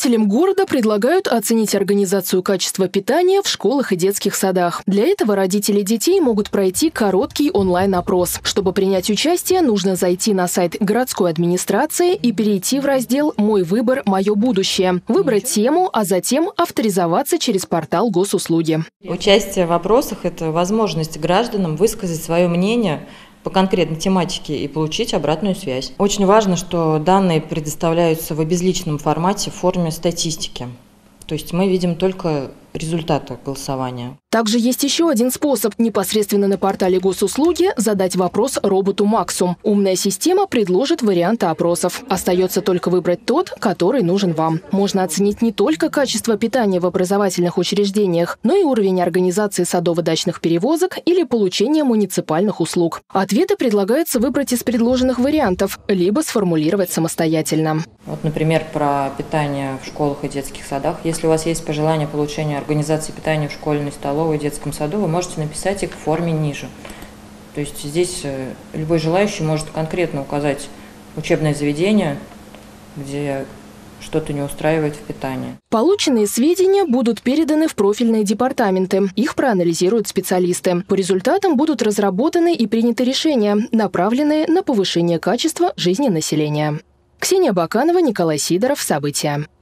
Жителям города предлагают оценить организацию качества питания в школах и детских садах. Для этого родители детей могут пройти короткий онлайн-опрос. Чтобы принять участие, нужно зайти на сайт городской администрации и перейти в раздел «Мой выбор. Мое будущее», выбрать тему, а затем авторизоваться через портал госуслуги. Участие в опросах – это возможность гражданам высказать свое мнение по конкретной тематике и получить обратную связь. Очень важно, что данные предоставляются в обезличенном формате в форме статистики. То есть мы видим только результаты голосования. Также есть еще один способ – непосредственно на портале госуслуги задать вопрос роботу Максу. Умная система предложит варианты опросов. Остается только выбрать тот, который нужен вам. Можно оценить не только качество питания в образовательных учреждениях, но и уровень организации садово-дачных перевозок или получения муниципальных услуг. Ответы предлагается выбрать из предложенных вариантов, либо сформулировать самостоятельно. Вот, например, про питание в школах и детских садах. Если у вас есть пожелание получения организации питания в школьной столовой, в детском саду, вы можете написать их в форме ниже. То есть здесь любой желающий может конкретно указать учебное заведение, где что-то не устраивает в питании. Полученные сведения будут переданы в профильные департаменты. Их проанализируют специалисты. По результатам будут разработаны и приняты решения, направленные на повышение качества жизни населения. Ксения Баканова, Николай Сидоров. События.